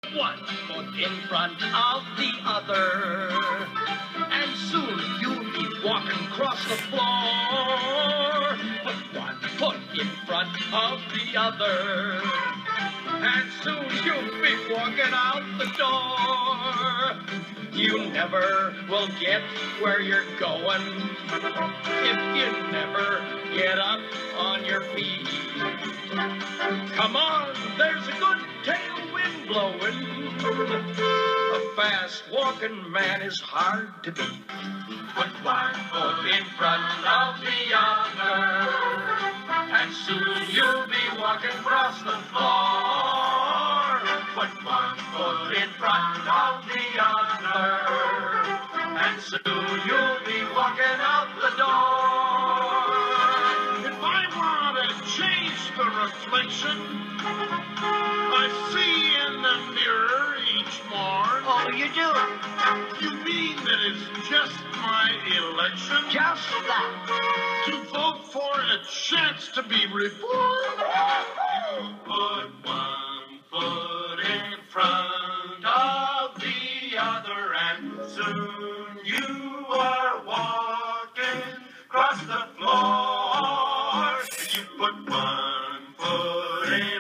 One foot in front of the other, and soon you'll be walking across the floor. Put one foot in front of the other, and soon you'll be walking out the door. You never will get where you're going if you never get up on your feet. Come on, there's a good tailwind blowing. A fast-walking man is hard to beat. Put one foot in front of the other, and soon you'll be walking across the floor. Put one foot in front of the other, and soon you'll be walking out the door. If I want to change the reflection I see in the mirror each morn. Oh, you do? You mean that it's just my election? Just that. To vote for a chance to be reborn? You put one foot in front of the other, and soon you are walking across the floor. You put one foot in